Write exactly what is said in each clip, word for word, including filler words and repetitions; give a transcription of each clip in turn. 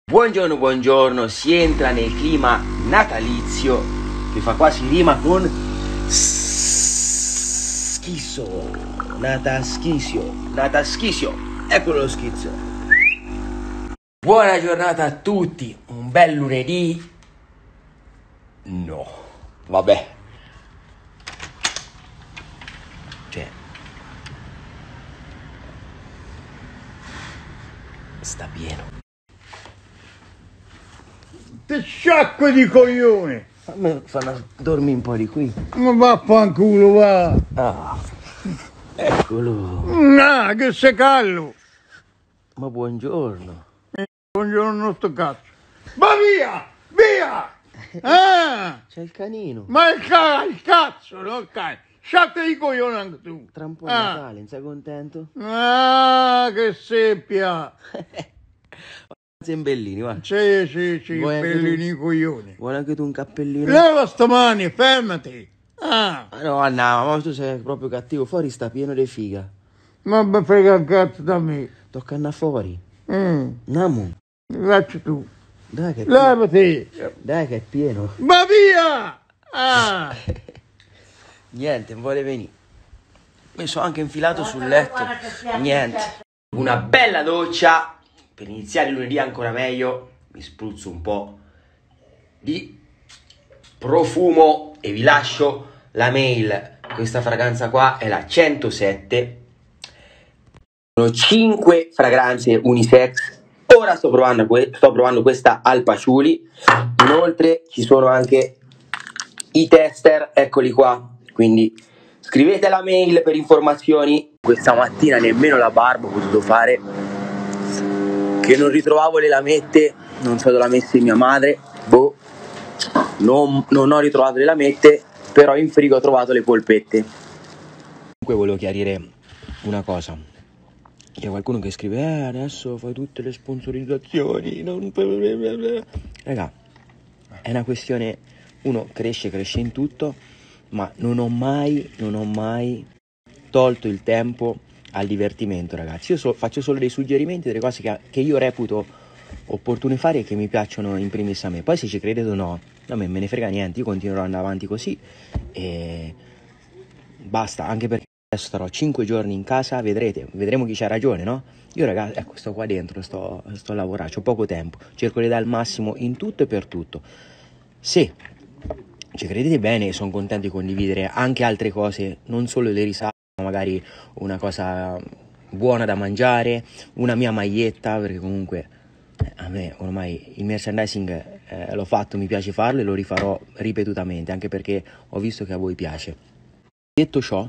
Buongiorno, buongiorno, si entra nel clima natalizio che fa quasi rima con schizo, nataschisio, nataschisio, eccolo lo schizzo. Buona giornata a tutti, un bel lunedì, no, vabbè, cioè, sta pieno. Te sciacque di coglione! Fammi, fammi dormire un po' di qui. Ma vaffanculo, va! Ah, eccolo. No, che sei callo! Ma buongiorno. Eh, buongiorno sto cazzo! Ma via! Via! Ah! C'è il canino. Ma il, ca il cazzo, no il cane! Sciacque di coglione anche tu! Tra un po' è ah. Natale, non sei contento? Ah, che seppia! Zembellini, va. Sì, sì, sì, Vuoi anche bellini tu? coglioni. Vuoi anche tu un cappellino? Leva sto mani, fermati! Ah! Ah, no, no, ma tu sei proprio cattivo. Fuori sta pieno di figa. Ma mi frega il cazzo da me. Tocca andare fuori. Mm. Andiamo. Facci tu. Dai che è pieno. Levati! Dai che è pieno. Ma via! Ah! Niente, non vuole venire. Mi sono anche infilato sul letto. Niente. Una bella doccia. Per iniziare il lunedì ancora meglio. Mi spruzzo un po' di profumo e vi lascio la mail. Questa fragranza qua è la centosette. Sono cinque fragranze unisex. Ora sto provando, sto provando questa al patchouli. Inoltre ci sono anche i tester, eccoli qua. Quindi scrivete la mail per informazioni. Questa mattina nemmeno la barba ho potuto fare, che non ritrovavo le lamette. Non so dove l'ha messa mia madre. Boh, non, non ho ritrovato le lamette, però in frigo ho trovato le polpette. Comunque volevo chiarire una cosa. C'è qualcuno che scrive eh adesso fai tutte le sponsorizzazioni, non... Raga, è una questione, uno cresce, cresce in tutto, ma non ho mai, non ho mai tolto il tempo al divertimento, ragazzi. Io so, faccio solo dei suggerimenti, delle cose che, che io reputo opportune fare e che mi piacciono in primis a me. Poi se ci credete o no, a me me ne frega niente, io continuerò ad andare avanti così e basta, anche perché adesso starò cinque giorni in casa, vedrete, vedremo chi c'ha ragione, no? Io ragazzi, ecco, sto qua dentro, sto, sto a lavorare, ho poco tempo, cerco di dare il massimo in tutto e per tutto. Se ci credete bene, sono contento di condividere anche altre cose, non solo le risate, magari una cosa buona da mangiare, una mia maglietta, perché comunque eh, a me ormai il merchandising eh, l'ho fatto, mi piace farlo e lo rifarò ripetutamente, anche perché ho visto che a voi piace. Detto ciò,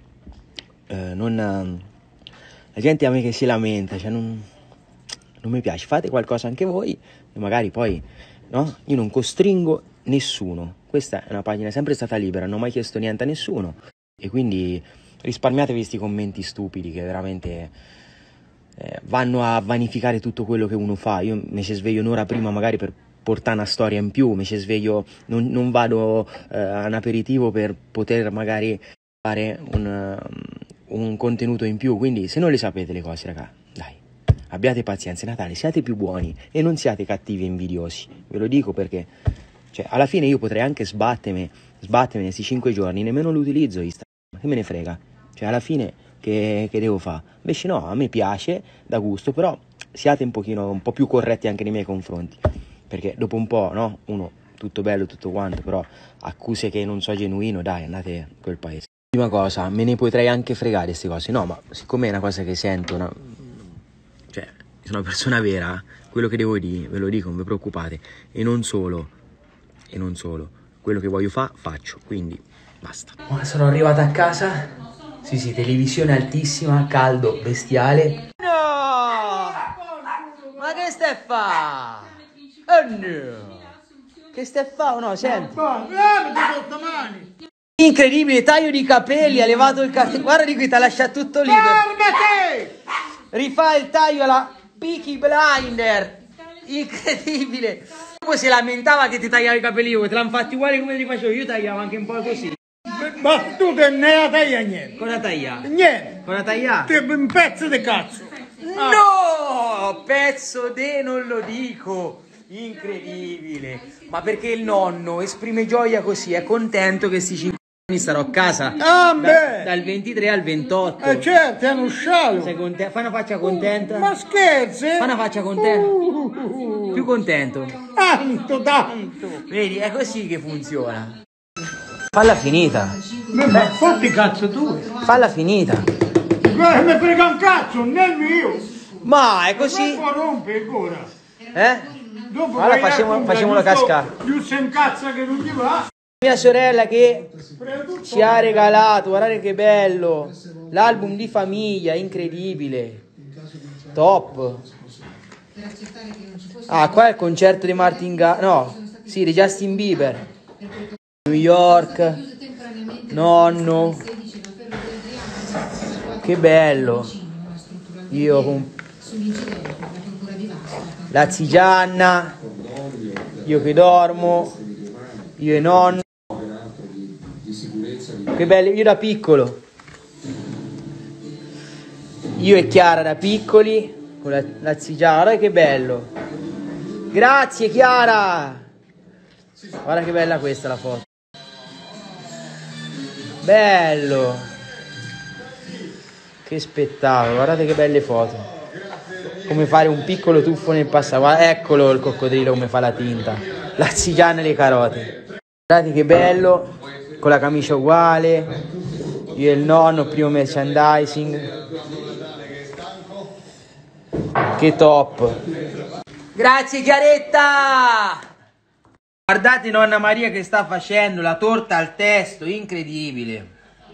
eh, non, la gente a me che si lamenta, cioè non, non mi piace, fate qualcosa anche voi e magari poi, no? Io non costringo nessuno, questa è una pagina sempre stata libera, non ho mai chiesto niente a nessuno e quindi risparmiatevi questi commenti stupidi che veramente eh, vanno a vanificare tutto quello che uno fa. Io mi ci sveglio un'ora prima magari per portare una storia in più, mi ci sveglio, non, non vado eh, a un aperitivo per poter magari fare un, un contenuto in più, quindi se non le sapete le cose, raga, dai, abbiate pazienza, è Natale, siate più buoni e non siate cattivi e invidiosi, ve lo dico perché, cioè, alla fine io potrei anche sbattermi, sbattermi questi cinque giorni, nemmeno lo utilizzo Instagram, che me ne frega, cioè alla fine che, che devo fare? Invece no, a me piace, da gusto, però siate un pochino, un po' più corretti anche nei miei confronti, perché dopo un po', no, uno, tutto bello, tutto quanto, però accuse che non so genuino, dai, andate a quel paese. Prima cosa, me ne potrei anche fregare queste cose, no, ma siccome è una cosa che sento, no? Cioè, sono una persona vera, quello che devo dire, ve lo dico, non vi preoccupate, e non solo, e non solo, quello che voglio fare, faccio, quindi basta. Oh, sono arrivata a casa, sì sì, televisione altissima, caldo, bestiale. No! Ma che stai fa? Oh no! Che stai fa? No, senti. Incredibile, taglio di capelli, ha levato il capello. Guarda di qui, ti ha lasciato tutto libero. Fermati! Rifà il taglio alla Peaky Blinder. Incredibile. Poi si lamentava che ti tagliava i capelli io, te l'hanno fatti uguali come li facevo io, tagliavo anche un po' così. Ma tu te ne la taglia niente. Cosa taglia? Niente. Cosa taglia? Te un pezzo di cazzo. No, pezzo de non lo dico. Incredibile. Ma perché il nonno esprime gioia così, è contento che sti cinque anni starò a casa. Ah, da, beh. dal ventitré al ventotto. Eh certo, è un scialo. Sei contento? Fai una faccia contenta. Ma scherzi? Fai una faccia contenta. Uh, uh, uh. Più contento. Tanto, tanto. Vedi, è così che funziona. Falla finita. Ma ma fatti cazzo tu. Falla finita. Guarda, mi frega un cazzo, non è mio. Ma è così. Ma rompe ancora. Eh? Dopo Allora vai facciamo- a comprare facciamolo giusto- cascare. Giusto in cazzo che non ti va. Mia sorella che ci ha regalato, guardate che bello, l'album di famiglia, incredibile, top. Ah, qua è il concerto di Martin Ga... no, sì, di Justin Bieber. New York, nonno, che bello. Io con la zigianna, io che dormo, io e nonno. Che bello, io da piccolo. Io e Chiara da piccoli, con la, la zigiana, guarda che bello. Grazie Chiara. Guarda che bella questa la foto. Bello. Che spettacolo, guardate che belle foto. Come fare un piccolo tuffo nel passato. Guarda, eccolo il coccodrillo come fa la tinta. La zigiana e le carote. Guardate che bello. Con la camicia uguale, io e il nonno, primo merchandising, che top. Grazie Chiaretta. Guardate nonna Maria che sta facendo la torta al testo, incredibile.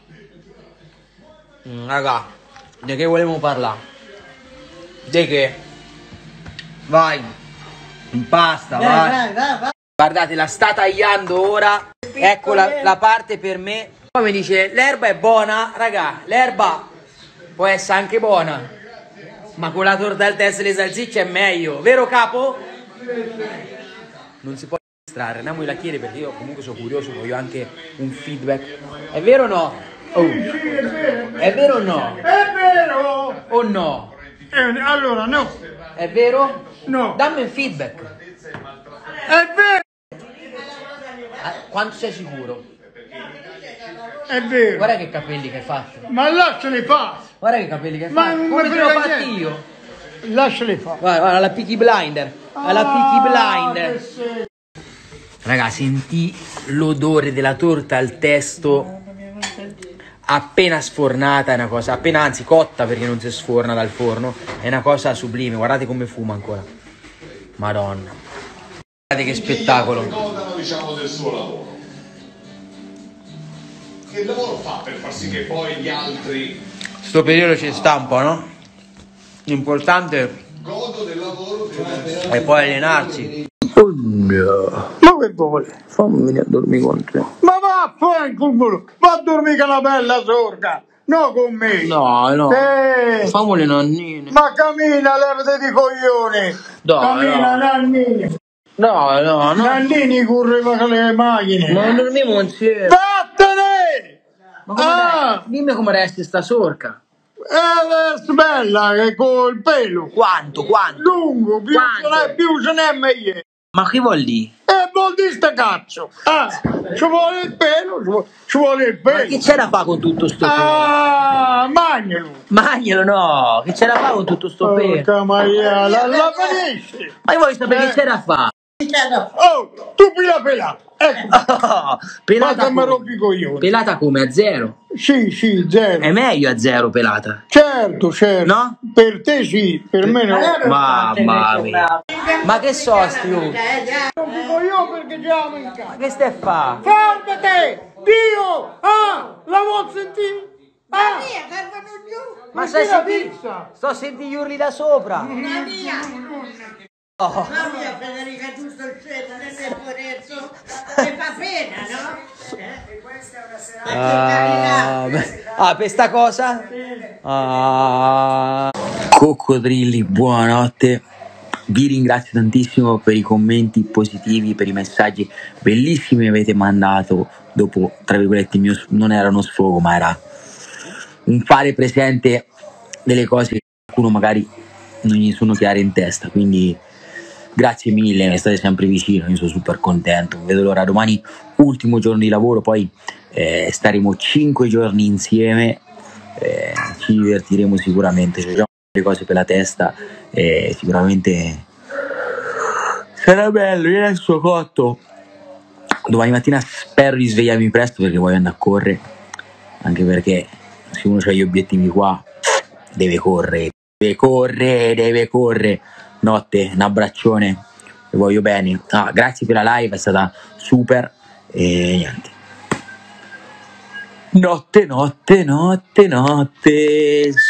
mm, raga, di che volevamo parlare? Di che? Vai, impasta, vai, vai. vai, vai, vai. Guardate, la sta tagliando ora. Ecco la, la parte per me. Poi mi dice, l'erba è buona? Raga, l'erba può essere anche buona, ma con la torta al test e le salsicce è meglio. Vero capo? Non si può distrarre. Andiamo a chiedere perché io comunque sono curioso, voglio anche un feedback. È vero o no? Oh. È vero o no? È vero. O no? Eh, allora no. È vero? No. Dammi un feedback. È vero. Ah, quanto sei sicuro? È vero. Guarda che capelli che hai fatto. Ma lasciali fare. Guarda che capelli che hai Ma fatto. non Come mi te l'ho frega fatti niente. io? Lasciali fare. Guarda, guarda, la Peaky Blinder. Alla Peaky Blinder. che sei- Raga, sentì l'odore della torta al testo appena sfornata, è una cosa, appena anzi cotta perché non si sforna dal forno, è una cosa sublime. Guardate come fuma ancora. Madonna. Guardate che spettacolo. Godano, diciamo, del suo lavoro. Che lavoro fa per far sì che poi gli altri Sto periodo ci sta un po', no? L'importante godo del lavoro deve è poi allenarsi. Ma che vuole? Fammi venire a dormire con te. Ma va a in culo. Va a dormire con una bella sorda. No con me. No, no. Eh. Fammi le nonnine. Ma cammina, levati di coglioni. Dai, Cammina, no. Nannini. No, no, no. Nannini correva con le macchine. Non dormiamo insieme. Vattene! Ma come Ah. resti? Dimmi come resti sta sorca. È bella che col pelo. Quanto, quanto? Lungo, più Quanto? ce n'è, più ce n'è meglio. Ma che vuol dire? E vuol dire sta cazzo. Ah, ci vuole il pelo, ci vuole, ci vuole il Ma che pelo. c'è da fare con tutto sto pelo? Ah, magnalo. Magnalo no, che c'è da fare con tutto sto pelo? Porca Maria, la, la finisci. Ma io voglio sapere Eh. che c'è da fare. Oh, tu pila pelà. Ecco, Oh, pelata Guarda, mi come? rompi i coglioni. Pelata come? A zero? Sì, sì, zero. È meglio a zero pelata. Certo, certo. No? Per te sì, per me no. Mamma mia. Ma che so sti oh? Non dico io perché già mi Ma incazzo. che stai a fa? Fermate! Dio! Ah! La vuol sentire? Ah! Ma stai la senti... pizza? Sto a sentire gli urli da sopra. Oh. Mamma mia, Federica, giusto il cielo, nel temporetto, mi fa pena, no? Eh? Ah, beh. Ah, per sta cosa? Ah. Coccodrilli, buonanotte. Vi ringrazio tantissimo per i commenti positivi, per i messaggi bellissimi che avete mandato dopo, tra virgolette, il mio, non era uno sfogo, ma era un fare presente delle cose che qualcuno magari non gli sono chiare in testa, quindi grazie mille, mi state sempre vicino, io sono super contento, non vedo l'ora. Domani ultimo giorno di lavoro, poi eh, staremo cinque giorni insieme, eh, ci divertiremo sicuramente, c'è già le cose per la testa, eh, sicuramente sarà bello. Io adesso cotto, domani mattina spero di svegliarmi presto perché voglio andare a correre, anche perché se uno ha gli obiettivi qua deve correre, deve correre, deve correre. Notte, un abbraccione, vi voglio bene. Ah, grazie per la live, è stata super e niente. Notte, notte, notte, notte.